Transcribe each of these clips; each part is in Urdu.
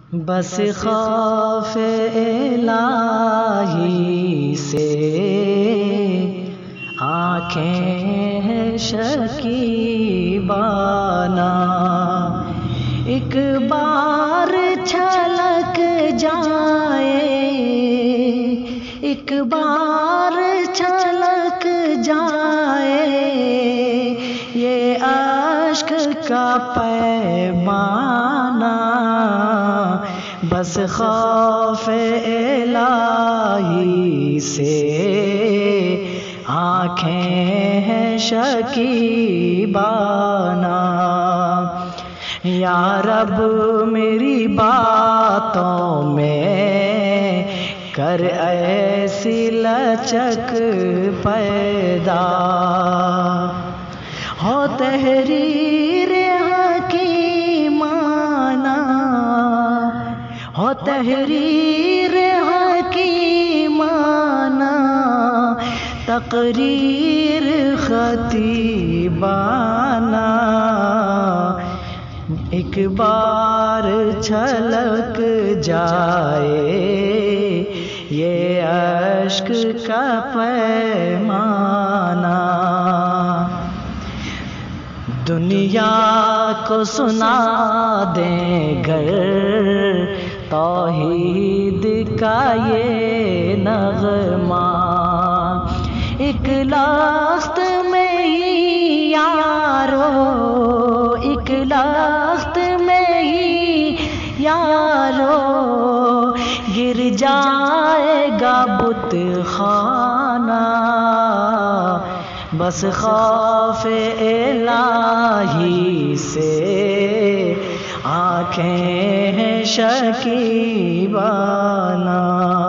بس خوف الہی سے آنکھیں شکیبانہ، ایک بار چھلک جائے، ایک بار چھلک جائے یہ اشک کا پیمانہ، بس خوف الہی سے آنکھیں شکیبانہ۔ یا رب میری باتوں میں کر ایسی لچک پیدا، ہو تحریر حکیمانہ، ہو تحریر حکیمانہ، تقریر خطیبانہ، ایک بار چھلک جائے یہ اشک کا پیمانہ۔ دنیا کو سنا دیں گر توحید کا یہ نغمہ، ایک لخت میں ہی یارو، ایک لخت میں ہی یارو گر جائے گا بت خانہ، بس خوف الہی سے آنکھیں شکیبانہ۔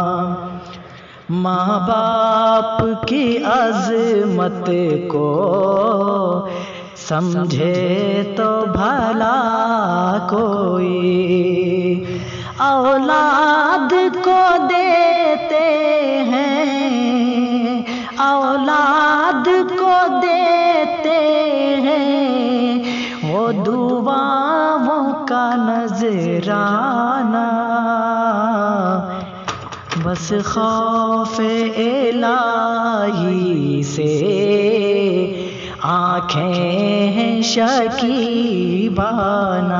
ماں باپ کی عظمت کو سمجھے تو بھلا کوئی، اولاد کو دیتے ہیں، اولاد کو دیتے ہیں وہ دعاؤں کا نذرانہ، بس خوف الہی سے آنکھیں شکیبانہ۔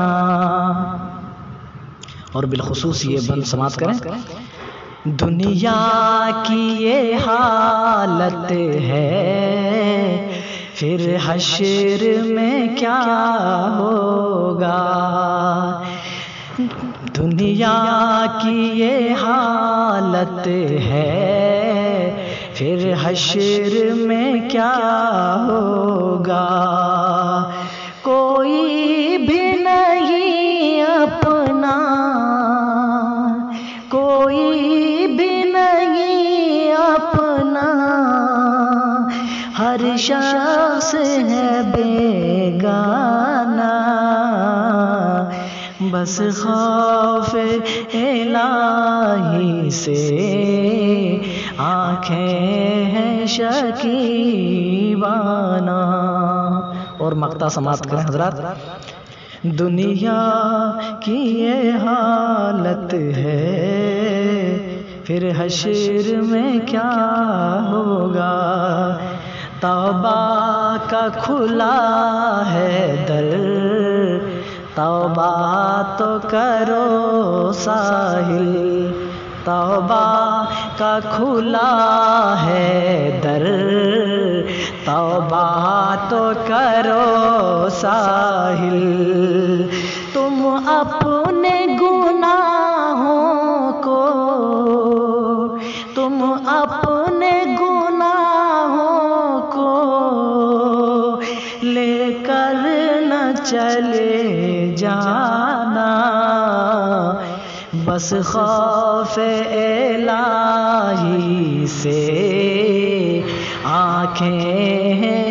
اور بالخصوص یہ بند سماعت کریں، دنیا کی یہ حالت ہے پھر حشر میں کیا ہوگا، دنیا کی یہ حالت ہے پھر حشر میں کیا ہوگا، کوئی بھی نہیں اپنا، کوئی بھی نہیں اپنا، ہر شخص ہے بیگانہ، بس خوف الہی سے آنکھیں شکیبانہ۔ اور مقطع سماعت کریں حضرات، دنیا کی یہ حالت ہے پھر حشر میں کیا ہوگا، توبہ کا کھلا ہے در، توبہ تو کرو ساحل، توبہ کا کھلا ہے در، توبہ تو کرو ساحل، تم اپنے گناہوں کو، تم اپنے گناہوں کو لے کر نہ چلے جانا، بس خوف الہی سے آنکھیں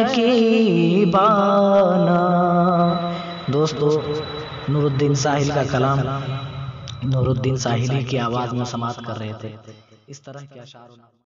شکیبانہ۔ دوستو، نور الدین ساحل کا کلام نور الدین ساحلی کی آواز میں سماعت کر رہے تھے۔ اس طرح کے اشعار